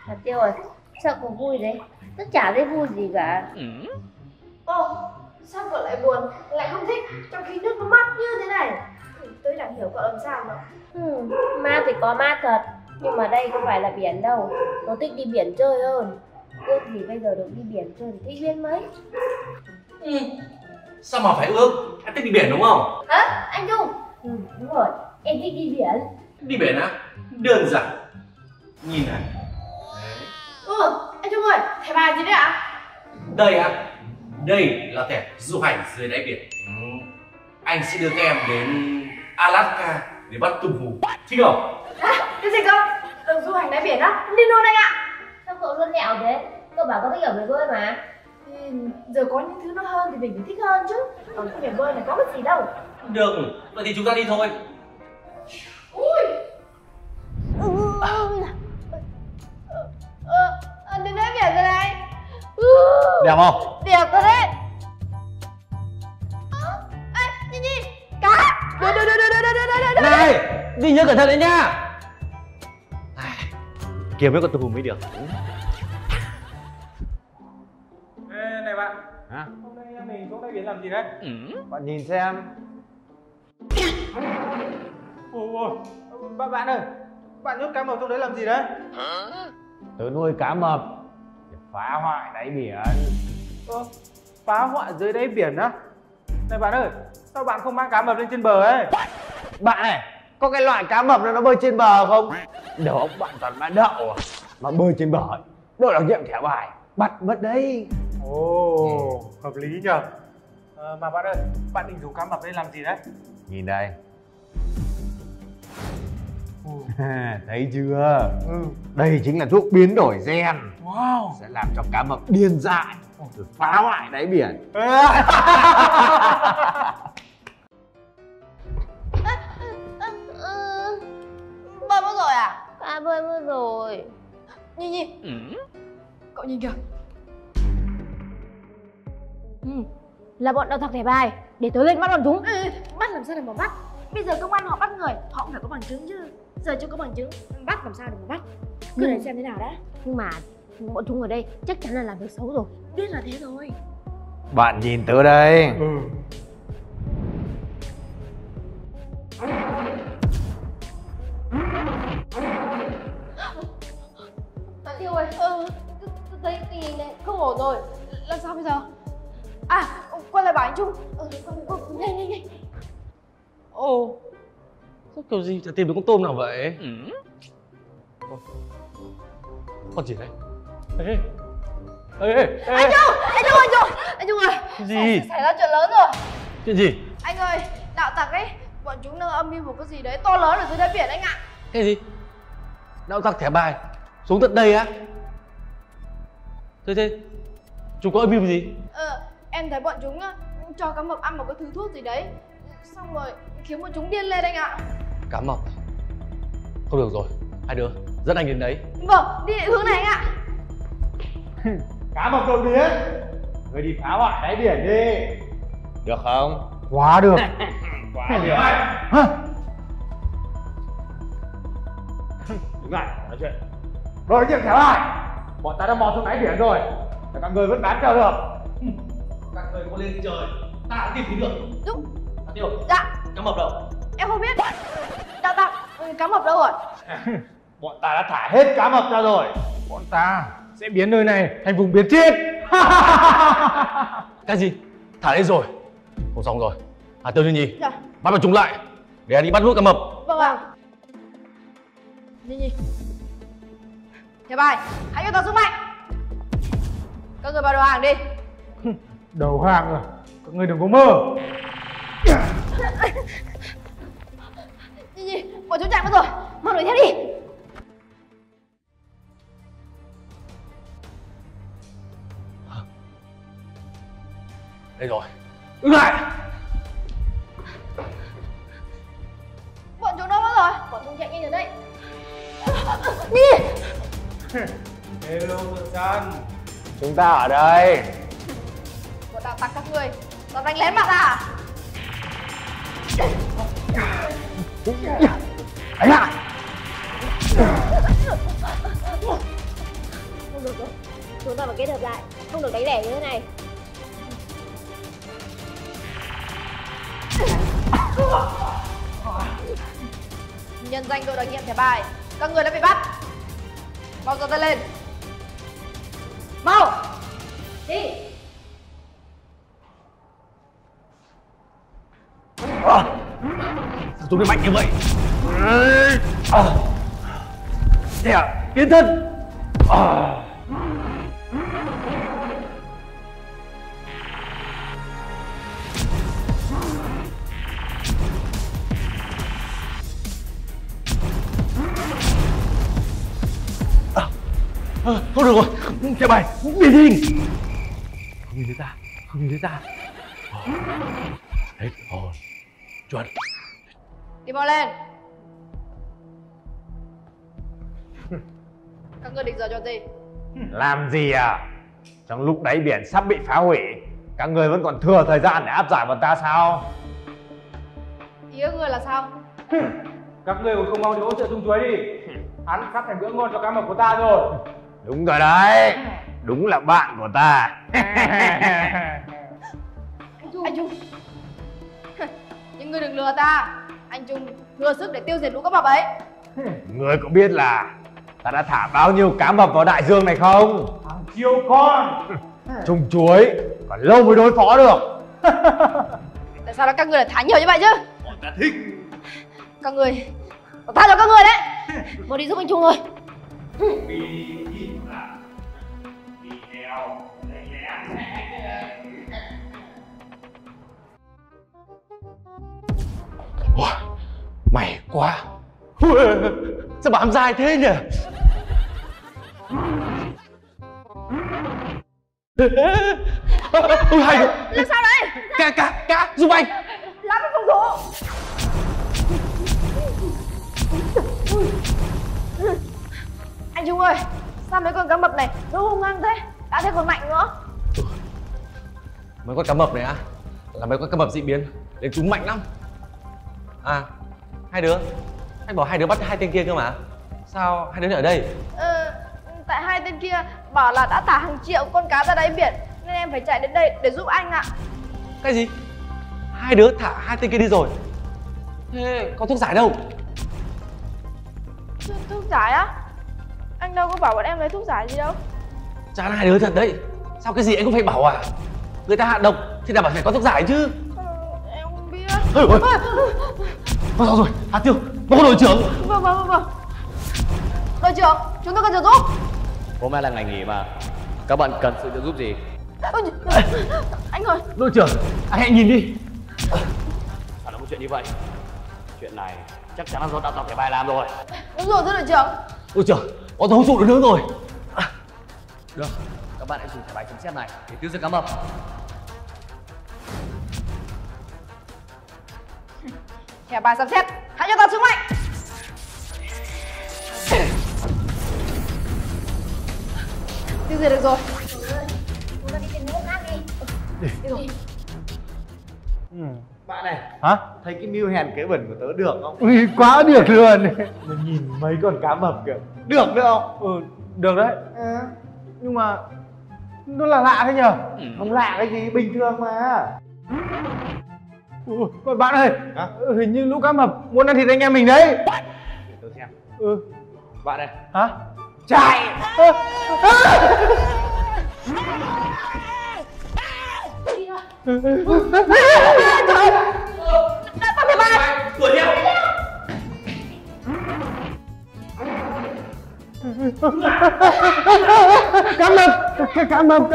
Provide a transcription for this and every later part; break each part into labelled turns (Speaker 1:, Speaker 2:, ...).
Speaker 1: Hạt Tiêu ơi, sao cậu vui đấy? Tớ chả thấy vui gì cả.
Speaker 2: Ô, sao cậu lại buồn, lại không thích, trong khi nước nó mát như thế này? Tôi chẳng hiểu cậu làm sao mà.
Speaker 1: Mát thì có mát thật, nhưng mà đây không phải là biển đâu. Tớ thích đi biển chơi hơn. Ước thì bây giờ được đi biển chơi thì thích biết mấy.
Speaker 3: Sao mà phải ước? Em thích đi biển đúng không?
Speaker 1: Hả? Anh Trung? Đúng rồi, em thích đi biển.
Speaker 3: Đi biển á? Đơn giản. Nhìn này.
Speaker 2: Anh Trung ơi, thẻ bài gì đấy ạ?
Speaker 3: Đây á, đây là thẻ du hành dưới đáy biển. Anh sẽ đưa các em đến Alaska để bắt tôm hùm, thích không?
Speaker 2: Cái gì cơ? Du hành đáy biển á? Đi luôn anh ạ.
Speaker 1: Sao cậu luôn nhẹo thế? Cậu bảo cậu thích ở bể bơi mà.
Speaker 2: Giờ có những thứ nó hơn thì mình phải thích hơn chứ. Ở cái bể bơi này có cái gì đâu.
Speaker 3: Được, vậy thì chúng ta đi thôi.
Speaker 2: Ui. Đến đáy biển rồi này.
Speaker 4: Đẹp không?
Speaker 2: Đẹp rồi đấy. Ê, Nhi, cá. Đây.
Speaker 4: Này, đi nhớ cẩn thận đấy nha. Kiếm mấy con tôm hùm mới được.
Speaker 5: Ê, này bạn.
Speaker 4: Hả?
Speaker 5: Hôm nay em mình xuống đáy biển làm gì đấy?
Speaker 4: Bạn nhìn xem.
Speaker 5: Ôi, bạn ơi, bạn nhốt cá mập trong đấy làm gì đấy?
Speaker 4: Tớ nuôi cá mập để phá hoại đáy biển.
Speaker 5: Phá hoại dưới đáy biển á? Này bạn ơi, sao bạn không mang cá mập lên trên bờ ấy?
Speaker 4: Bạn này, có cái loại cá mập nó bơi trên bờ không? Đầu óc bạn toàn bán đậu à? Mà bơi trên bờ ấy, đội đặc nhiệm thẻ bài bắt mất đấy.
Speaker 5: Ồ, hợp lý nhờ. Mà bạn ơi, bạn định rủ cá mập lên làm gì đấy?
Speaker 4: Nhìn đây. Thấy chưa? Đây chính là thuốc biến đổi gen.
Speaker 5: Wow.
Speaker 4: Sẽ làm cho cá mập điên dại rồi phá hoại đáy biển.
Speaker 2: Bơi mất rồi à?
Speaker 1: À bơi mất rồi.
Speaker 2: Nhi. Cậu nhìn kìa.
Speaker 1: Là bọn đào thật thẻ bài. Để tớ lên bắt bọn chúng.
Speaker 2: Bắt làm sao để mà bắt? Bây giờ công an họ bắt người, họ cũng phải có bằng chứng chứ. Giờ chưa có bằng chứng, bắt làm sao để mà bắt? Cứ để xem thế nào đã.
Speaker 1: Nhưng mà bọn chúng ở đây chắc chắn là làm việc xấu rồi.
Speaker 2: Biết là thế rồi.
Speaker 4: Bạn nhìn tớ đây.
Speaker 2: Hạt Tiêu ơi, thấy tình hình này không ổn rồi. Làm sao bây giờ? À, quay lại bảo anh Trung. Nhanh.
Speaker 3: Ồ, sao kiểu gì chả tìm được con tôm nào vậy? Con gì đấy? Ê.
Speaker 2: Anh Trung ơi.
Speaker 3: Cái gì?
Speaker 2: Xảy ra chuyện lớn rồi.
Speaker 3: Chuyện gì?
Speaker 2: Anh ơi, đạo tặc ấy, bọn chúng đang âm mưu một cái gì đấy to lớn ở dưới đáy biển anh ạ.
Speaker 3: Cái gì? Đạo tặc thẻ bài xuống tận đây á? Thế chúng có âm mưu gì?
Speaker 2: Em thấy bọn chúng cho cá mập ăn một cái thứ thuốc gì đấy, xong rồi khiến bọn chúng điên lên anh ạ.
Speaker 3: Cá mập? Không được rồi, hai đứa dẫn anh đến đấy.
Speaker 2: Vâng, đi hướng này anh ạ.
Speaker 5: Cá mập đột biến. Người đi phá hoại đáy biển đi.
Speaker 4: Được không?
Speaker 5: Quá được. Quá được. Đứng lại, nói chuyện. Rồi chuyện thẻ bài. Bọn ta đã mò xuống đáy biển rồi. Và các người vẫn bám theo được.
Speaker 3: Các người có lên trời, ta cũng tìm thấy được.
Speaker 2: Đúng.
Speaker 3: Hạt Tiêu,
Speaker 2: Dạ.
Speaker 3: cá mập đâu?
Speaker 2: Em không biết. Đạo tặc, cá mập đâu rồi?
Speaker 5: Bọn ta đã thả hết cá mập ra rồi. Bọn ta sẽ biến nơi này thành vùng biển chết.
Speaker 3: Cái gì? Thả lên rồi. Không xong rồi. Hạt Tiêu Nhi,
Speaker 2: Dạ.
Speaker 3: bắt bọn chúng lại để anh đi bắt nuốt cá mập.
Speaker 2: Vâng ạ. Nhi. Thẻ bài, hãy cho tao sức mạnh. Các người vào đầu hàng đi.
Speaker 5: Đầu hàng rồi, các người đừng có mơ.
Speaker 2: Nhi, bọn chúng chạy mất rồi, mau đuổi theo đi.
Speaker 3: Đây rồi. Đứng lại.
Speaker 2: Bọn chúng đâu mất rồi? Bọn chúng chạy nhanh rồi đấy. Nhi.
Speaker 5: Hello Mượn Chân.
Speaker 4: Chúng ta ở đây.
Speaker 2: Bọn đạo tặc các người, nó đánh lén bạn à?
Speaker 4: Đánh lại.
Speaker 1: Không được rồi, chúng ta phải kết hợp lại, không được đánh lẻ như thế này.
Speaker 2: Nhân danh đội đặc nhiệm thẻ bài, các người đã bị bắt. Mau giơ tay lên. Mau.
Speaker 1: Đi.
Speaker 4: Sao chúng nó mạnh như vậy? Thế à, tiến thân. Thôi được rồi, thẻ bài, đi đi. Không nhìn thấy ta, không nhìn thấy ta. Hết hồn, chuẩn.
Speaker 2: Đi mau lên. Các người định giờ cho gì?
Speaker 4: Làm gì à? Trong lúc đáy biển sắp bị phá hủy, các người vẫn còn thừa thời gian để áp giải bọn ta sao?
Speaker 2: Ý các người là sao?
Speaker 5: Các người còn không mau đi hỗ trợ Trung Chuối đi. Hắn sắp thành bữa ngon cho cá mập của ta rồi.
Speaker 4: Đúng rồi đấy, đúng là bạn của ta.
Speaker 2: Anh Trung. Nhưng người đừng lừa ta. Anh Trung thừa sức để tiêu diệt lũ cá mập ấy.
Speaker 4: Người có biết là ta đã thả bao nhiêu cá mập vào đại dương này không?
Speaker 5: Hàng triệu con.
Speaker 4: Trung Chuối còn lâu mới đối phó được.
Speaker 2: Tại sao các người lại thả nhiều như vậy chứ?
Speaker 4: Ta thích.
Speaker 2: Các người, tao tha cho các người đấy.
Speaker 1: Mau đi giúp anh Trung rồi.
Speaker 4: Mày quá. Sao bám dài thế nhỉ? Hay rồi.
Speaker 2: Làm sao đấy?
Speaker 4: Cá giúp anh.
Speaker 2: Làm cái phòng thủ. Anh Trung ơi, sao mấy con cá mập này nó hung hăng thế? Đã thế còn mạnh nữa.
Speaker 3: Mấy con cá mập này á là mấy con cá mập dị biến nên chúng mạnh lắm. À, hai đứa, anh bảo hai đứa bắt hai tên kia cơ mà. Sao hai đứa lại ở đây?
Speaker 2: Tại hai tên kia bảo là đã thả hàng triệu con cá ra đáy biển nên em phải chạy đến đây để giúp anh ạ.
Speaker 3: Cái gì? Hai đứa thả hai tên kia đi rồi. Thế có thuốc giải đâu?
Speaker 2: Thuốc giải á? Anh đâu có bảo bọn em lấy thuốc giải gì đâu.
Speaker 3: Chán hai đứa thật đấy. Sao cái gì anh cũng phải bảo à? Người ta hạ độc thì đảm bảo phải có thuốc giải chứ.
Speaker 2: Em không biết.
Speaker 3: Ôi, sao rồi? Hà Tiêu, báo cáo đội trưởng.
Speaker 2: Vâng. Đội trưởng, chúng tôi cần trợ giúp.
Speaker 6: Hôm nay là ngày nghỉ mà. Các bạn cần sự trợ giúp gì?
Speaker 2: Anh ơi.
Speaker 3: Đội trưởng, anh hãy nhìn đi.
Speaker 6: Sao lại có chuyện như vậy? Chuyện này chắc chắn là do đạo tặc thẻ bài làm rồi.
Speaker 2: Đúng rồi, thưa đội trưởng.
Speaker 3: Đội trưởng, bọn tôi không trụ được nữa rồi.
Speaker 6: Được, các bạn hãy dùng thẻ bài chấm xét này để tiêu diệt cá mập.
Speaker 2: Thẻ bài xem xét, hãy cho ta sức mạnh. Tiêu diệt được rồi.
Speaker 1: Chúng ta đi tìm nước khác đi.
Speaker 2: Đi rồi.
Speaker 4: Bạn này,
Speaker 5: Hả?
Speaker 4: thấy cái mưu hèn kế bẩn của tớ được không?
Speaker 5: Ui, quá được luôn.
Speaker 4: Mình nhìn mấy con cá mập kìa. Được nữa không?
Speaker 5: Được đấy. Nhưng mà nó là lạ thế nhờ?
Speaker 4: Không lạ cái gì, bình thường mà.
Speaker 5: Mà bạn ơi,
Speaker 4: Hả?
Speaker 5: hình như lũ cá mập muốn ăn thịt anh em mình đấy.
Speaker 4: Để tớ xem.
Speaker 5: Bạn
Speaker 4: này.
Speaker 5: Hả?
Speaker 4: Chạy.
Speaker 3: Đuổi theo.
Speaker 5: Cá mập.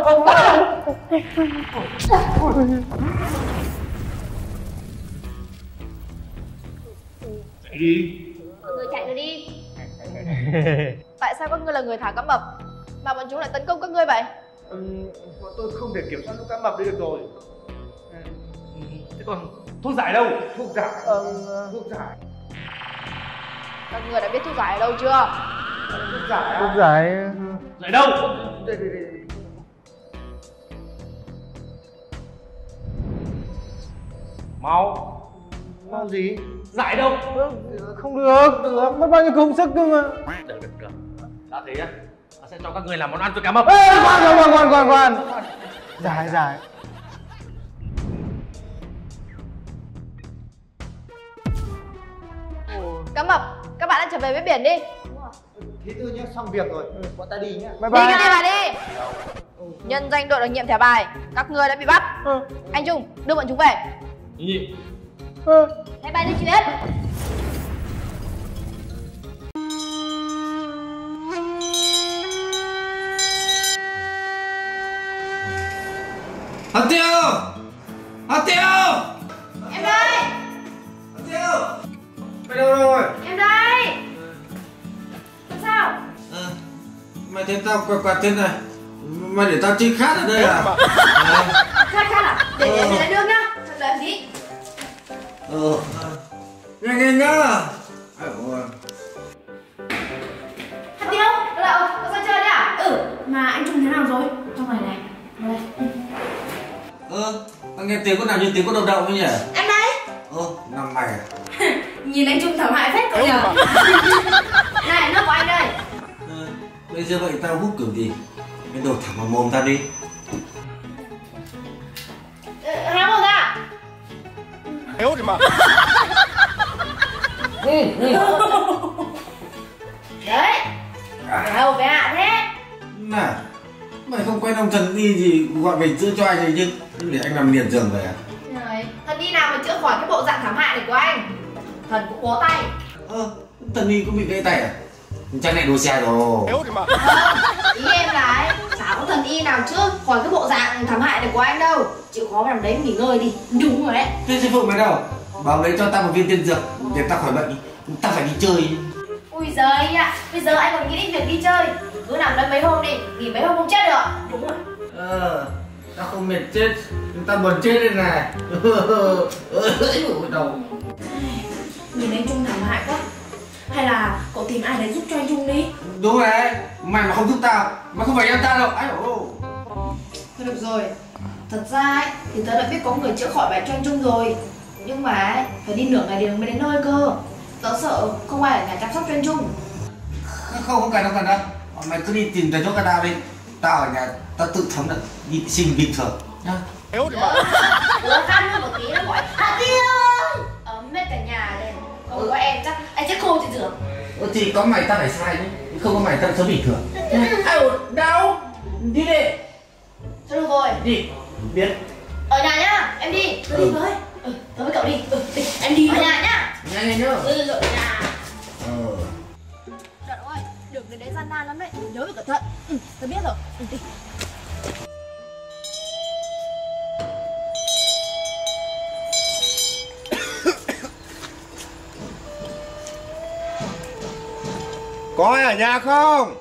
Speaker 3: Chạy đi.
Speaker 1: Mọi người chạy rồi đi.
Speaker 2: Tại sao các ngươi là người thả cá mập mà bọn chúng lại tấn công các ngươi vậy?
Speaker 4: Bọn tôi không thể kiểm soát lũ cá mập đây được rồi.
Speaker 3: Thế còn thuốc giải đâu?
Speaker 4: Thuốc giải. Thuốc giải.
Speaker 2: Các ngươi đã biết thuốc giải ở đâu chưa?
Speaker 4: Thuốc giải.
Speaker 5: Thuốc giải.
Speaker 3: Giải đâu?
Speaker 4: Đây.
Speaker 3: Mau.
Speaker 4: Mau gì?
Speaker 3: Giải đâu?
Speaker 5: Không được, mất bao nhiêu công sức cơ mà.
Speaker 6: Được. Đã thế á, ta sẽ cho các người làm món ăn cho cá mập.
Speaker 5: Ê, khoan. Dài.
Speaker 2: Cá mập, các bạn đã trở về với biển đi.
Speaker 4: Thế tư nhá, xong việc rồi, bọn ta đi nhá.
Speaker 5: Bye
Speaker 2: Đi
Speaker 5: bye.
Speaker 2: cái này mà đi. Nhân danh đội đặc nhiệm thẻ bài, các người đã bị bắt. Anh Trung, đưa bọn chúng về.
Speaker 3: Nhị.
Speaker 1: Thẻ bài đi chuyện.
Speaker 3: Hạt Tiêu! Hạt Tiêu!
Speaker 1: Em đây.
Speaker 3: Hạt Tiêu! Mày đâu rồi?
Speaker 1: Em đây. Sao?
Speaker 3: Mày thấy tao quạt thế này, mày để tao chơi khát ở đây à?
Speaker 1: Khát à? Để lấy nước nhá. Thật là gì?
Speaker 3: Nhanh nhá.
Speaker 1: Hạt Tiêu, đâu? Có sao chơi đấy à? Mà anh Trung thế nào rồi? Trong này này. Đây.
Speaker 3: Tao nghe tiếng con nào như tiếng con đầu đậu ấy nhỉ?
Speaker 1: Em đây.
Speaker 3: Nằm mày à?
Speaker 1: Nhìn anh Trung thảm hại phết cậu nhờ. Này, nước của anh đây.
Speaker 3: Bây giờ vậy tao hút kiểu gì? Cái đồ thẳng vào mồm tao đi.
Speaker 1: Há mồm ra.
Speaker 6: Yếu thì mà.
Speaker 1: Đấy. Đâu bé ạ thế.
Speaker 3: Này, mày không quen ông thần y gì gọi về chữa cho anh ấy chứ? Để anh nằm liệt giường về à?
Speaker 1: Rồi, thần đi nào mà chữa khỏi cái bộ dạng thảm hại này của anh. Thần cũng bó tay.
Speaker 3: Thần y cũng bị gãy tay à? Chắc này đua xe rồi.
Speaker 6: Yếu thì mà.
Speaker 1: Ý em là ấy, chả có thần y nào chữa khỏi cái bộ dạng thảm hại này của anh đâu. Chịu khó nằm đấy nghỉ ngơi đi. Đúng rồi đấy.
Speaker 3: Thế sư phụ mày đâu? Bảo lấy cho tao một viên tiên dược để tao khỏi bệnh. Tao phải đi chơi.
Speaker 1: Ui giời ạ, bây giờ anh còn nghĩ đến việc đi chơi. Cứ nằm đây mấy hôm đi, nghỉ mấy hôm không chết được. Đúng rồi.
Speaker 3: Tao không mệt chết, tao buồn chết đây này. Đầu.
Speaker 1: Nhìn anh Trung thảm hại quá. Hay là cậu tìm ai đấy giúp cho anh Trung đi.
Speaker 3: Đúng rồi đấy, mày mà không giúp tao, mày không phải em tao đâu. Ai ồ.
Speaker 1: Thôi được rồi. Thật ra ấy, thì tớ đã biết có người chữa khỏi bệnh cho anh Trung rồi. Nhưng mà ấy, phải đi nửa ngày đường mới đến nơi cơ. Tớ sợ không ai ở nhà chăm sóc cho anh Trung.
Speaker 3: Không cần đâu. Mày cứ đi tìm thầy thuốc ca đi. Tao ở nhà, tao tự thống được nhịn sinh bình thường nhá.
Speaker 6: Yếu thì mà.
Speaker 1: Đứa khăn luôn một tí nó gọi Hà Tiên ơi. Ấm hết cả nhà lên. Không có em chắc anh chết khô trên giường.
Speaker 3: Thì có mày tao phải sai chứ. Không có mày tao sống bình thường. Đâu? Đi đi.
Speaker 1: Thôi được rồi.
Speaker 3: Đi. Biết.
Speaker 1: Ở nhà nhá, em đi. Tớ đi với. Tớ với cậu đi. Đi. Em đi ở nhà nhá.
Speaker 3: Nhanh nhá.
Speaker 1: Rồi ở nhà.
Speaker 2: Đợt ơi, đường đến đấy gian nan lắm đấy. Nhớ phải cẩn thận. Tớ biết rồi. Đi.
Speaker 7: Có ai ở nhà không?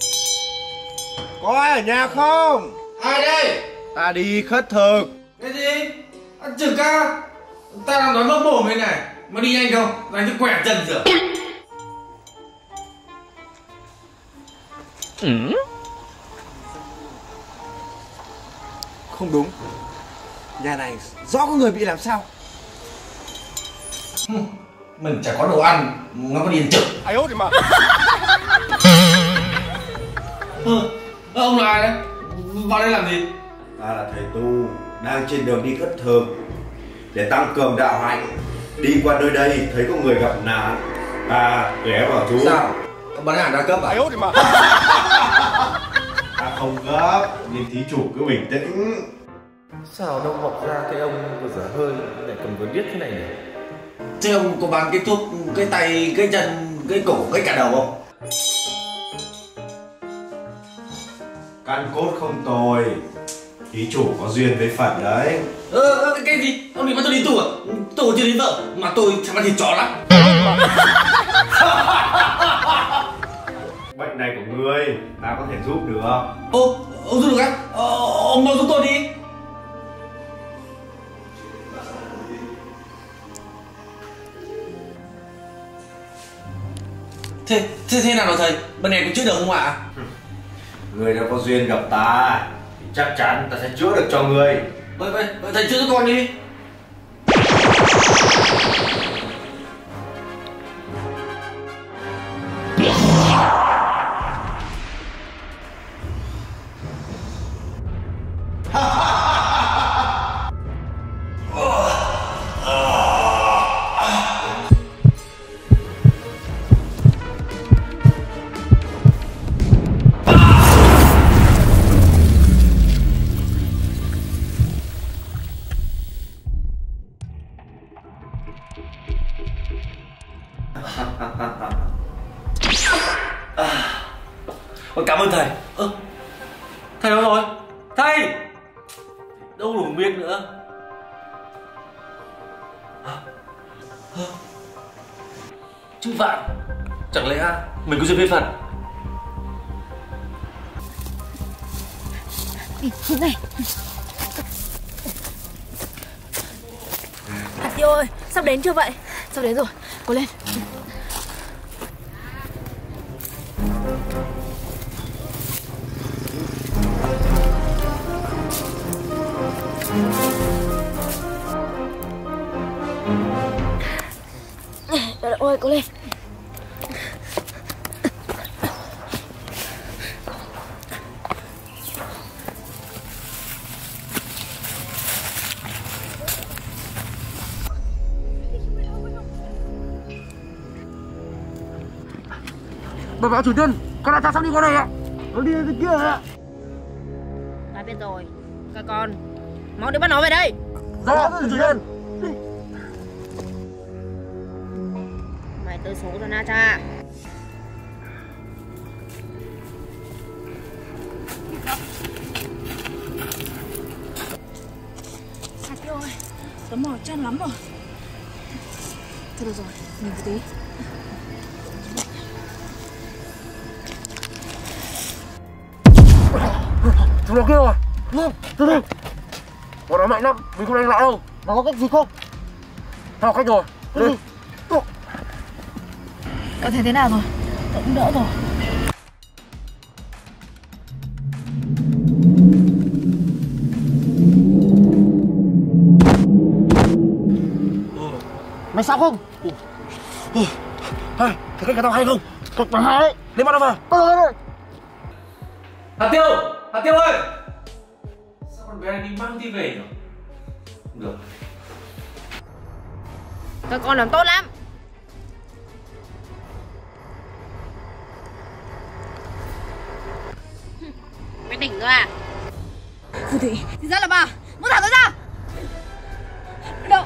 Speaker 7: Có ai ở nhà không?
Speaker 3: Ai đây?
Speaker 7: Ta đi khất thực.
Speaker 3: Cái gì? Anh trưởng ca. Tao đang nói vỡ mồm đây này. Mà đi nhanh không? Đánh cho quẹt chân rửa.
Speaker 7: Không đúng. Nhà này rõ có người bị làm sao.
Speaker 3: Mình chả có đồ ăn, nó có đi ăn trực.
Speaker 6: Yếu thì mà.
Speaker 3: Ông là ai đấy? Vào đây làm gì?
Speaker 7: Ta là thầy tu, đang trên đường đi khất thực để tăng cường đạo hạnh. Đi qua nơi đây thấy có người gặp nạn, ta ghé vào chú.
Speaker 3: Sao? Bán hàng đa cấp à?
Speaker 6: Yếu thì mà.
Speaker 7: Ta không gấp, nên thí chủ cứ bình tĩnh.
Speaker 8: Sao đâu mọc ra cái ông vừa dở hơi lại cầm cuốn viết thế này nhỉ?
Speaker 3: Thế ông có bán cái thuốc, cái tay, cái chân, cái cổ, cái cả đầu không?
Speaker 7: Căn cốt không tồi, thí chủ có duyên với Phật đấy.
Speaker 3: Cái gì? Ông định bắt tôi đi tù à? Tôi chưa đến vợ, mà tôi chẳng ăn thịt chó lắm.
Speaker 7: Bệnh này của ngươi, ta có thể giúp được.
Speaker 3: Ông giúp được á? Ông mau giúp tôi đi. Thế nào rồi thầy? Bên này có chữa được không ạ?
Speaker 7: Ngươi đã có duyên gặp ta thì chắc chắn ta sẽ chữa được cho ngươi.
Speaker 3: Vậy thầy chữa cho con đi. Con cảm ơn thầy. Thầy đâu rồi? Thầy đâu rồi không biết nữa. Chứ Vạn, chẳng lẽ mình có duyên với Phật?
Speaker 2: Hướng này. Hạt Tiêu ơi, sắp đến chưa vậy? Sắp đến rồi, cố lên. Đợi ơi, cố lên.
Speaker 4: Báo cáo chủ nhân, con đã sắp đi qua đây ạ. Nó đi bên kia ạ.
Speaker 2: Đã biết rồi. Các con, mau đi bắt nó về đây.
Speaker 4: Dạ, chủ nhân.
Speaker 2: Mày tới số rồi Na Cha. Hạt Tiêu ơi, tớ mỏi chân lắm rồi. Thôi được rồi, nghỉ một tí.
Speaker 4: Chúng nó kia rồi. Từ từ. Bọn nó mạnh lắm, mình không đánh lại đâu. Nó có cách gì không? Tao có cách rồi. Đi.
Speaker 2: Cậu thấy thế nào rồi? Cậu cũng đỡ rồi.
Speaker 4: Mày sao không? Hay, thấy cách tao hay không? Cực mà hay đấy. Lấy bắt nó vào. Rồi.
Speaker 3: Hạt Tiêu ơi! Sao con bé này đi mang đi về nhỉ? Không được.
Speaker 2: Các con làm tốt lắm. Mày tỉnh rồi à? Phù Thủy, thì ra là bà. Muốn thả tôi ra. Đâu?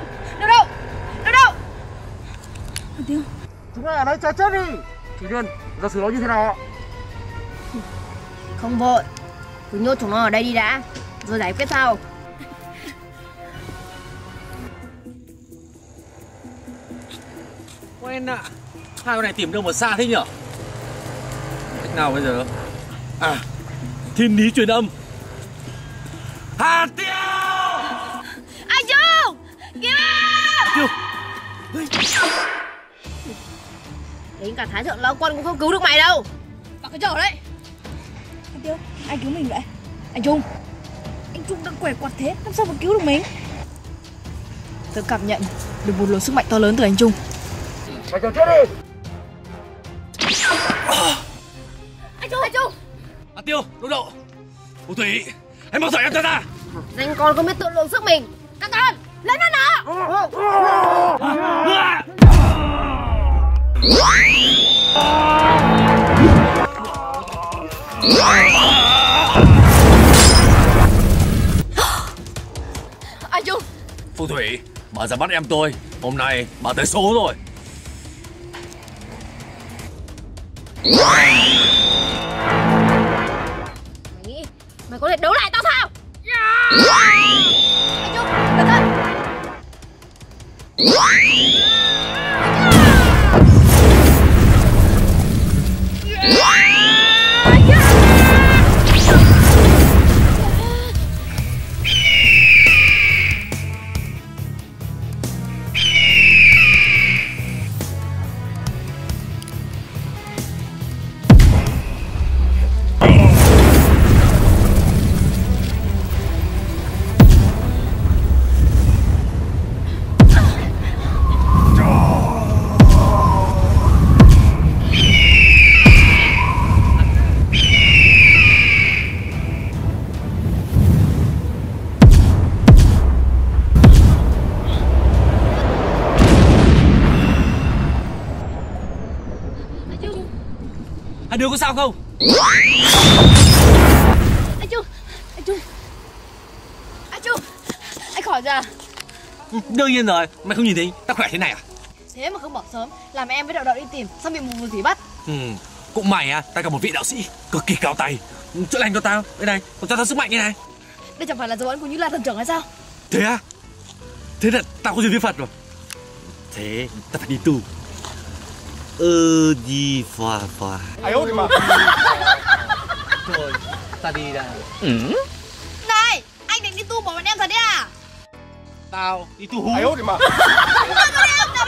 Speaker 2: Hạt Tiêu.
Speaker 4: Chúng mày ở đây chờ chết đi. Chủ nhân, giờ xử nó như thế nào ạ?
Speaker 2: Không vội, cứ nhốt chúng nó ở đây đi đã, rồi giải quyết sau.
Speaker 3: Quen ạ. Hai con này tìm đâu mà xa thế nhở? Cách nào bây giờ? À, thiên lý truyền âm. Hạt Tiêu!
Speaker 2: Anh Trung! Kìa!
Speaker 3: Tiêu!
Speaker 2: Đến cả Thái Thượng Lão Quân cũng không cứu được mày đâu. Vào cái chở đấy. Anh Tiêu, anh cứu mình vậy? Anh Trung đang quẻ quạt thế, làm sao mà cứu được mình?
Speaker 1: Tớ cảm nhận được một luồng sức mạnh to lớn từ anh Trung.
Speaker 4: Mày chờ chết đi.
Speaker 2: Anh Trung!
Speaker 3: Hạt Tiêu, đậu. Phù Thủy, hãy mau dậy em cho ra.
Speaker 2: Danh con không biết tự lượng sức mình. Các con, lên nó nào! Anh Trung!
Speaker 3: Phù Thủy, bà ra bắt em tôi. Hôm nay bà tới số rồi.
Speaker 2: Mày nghĩ mày có thể đấu lại tao sao? Anh Trung, cẩn thận!
Speaker 3: Hai đứa có sao không?
Speaker 2: Anh Trung! Anh khỏi ra.
Speaker 3: Đương nhiên rồi, mày không nhìn thấy tao khỏe thế này à?
Speaker 1: Thế mà không bỏ sớm, làm em với Đậu đi tìm, sao bị một phù thủy bắt?
Speaker 3: Cũng mày à, tao gặp một vị đạo sĩ cực kỳ cao tay, chữa lành cho tao. Đây này, còn cho tao sức mạnh như này.
Speaker 2: Đây chẳng phải là dấu ấn của Như Lai thần trưởng hay sao?
Speaker 3: Thế à? Thế là tao có duyên với Phật rồi. Thế tao phải đi tu. Đi Phật.
Speaker 6: Thôi, ta đi đây.
Speaker 2: Này, anh định đi tu bỏ bọn em thật đấy à?
Speaker 6: Tao đi tu hú.
Speaker 2: Em